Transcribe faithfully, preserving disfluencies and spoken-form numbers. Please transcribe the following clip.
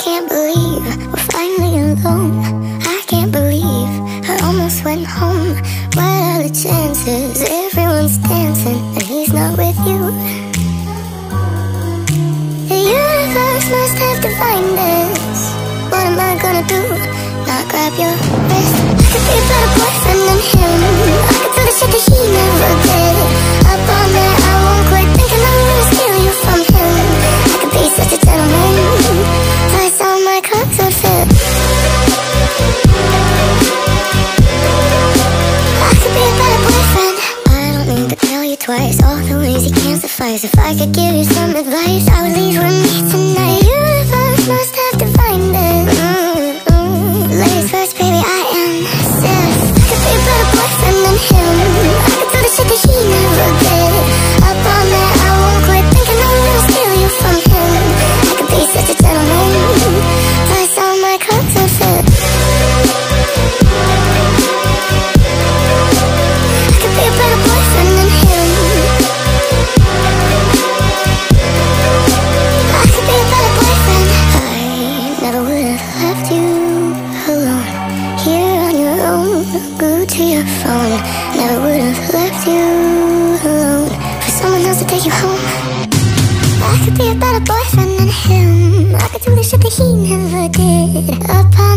can't believe we're finally alone. I can't believe I almost went home. What are the chances? Everyone's dancing and he's not with you. The universe must have defined this. What am I gonna do? Not grab your wrist? I could be a better boyfriend than him. I could do the shit that he never did. Up all night, I won't quit thinking I'm gonna steal you from him. I could be such a gentleman. Plus all my clothes would fit. I could be a better boyfriend. I don't need to tell you twice all the ways you can't suffice. If I could give you some advice, I would leave with me tonight. The universe must have defined it. mm, mm. Ladies first, baby, I insist. I could be a better boyfriend than him. I could do the shit that he never did. Up all night, I won't quit thinking I'm gonna steal you from him. I could be such a gentleman. Plus all my clothes would fit. I could be a better boyfriend than him. I could be a better boyfriend. I never would have left you alone, here on your own, glued to your phone. Never would have left you alone for someone else to take you home. I could be a better boyfriend than him. I could do the shit that he never did. Up